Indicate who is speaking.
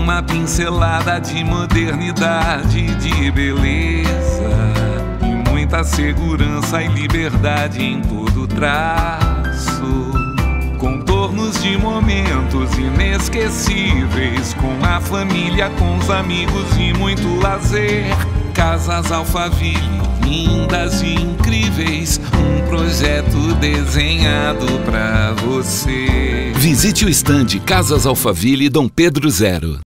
Speaker 1: uma pincelada de modernidade, de beleza, e muita segurança e liberdade em todo traço. Contornos de momentos inesquecíveis, com a família, com os amigos e muito lazer. Casas Alphaville, lindas e incríveis, um projeto desenhado pra você.
Speaker 2: Visite o estande Casas Alphaville Dom Pedro Zero.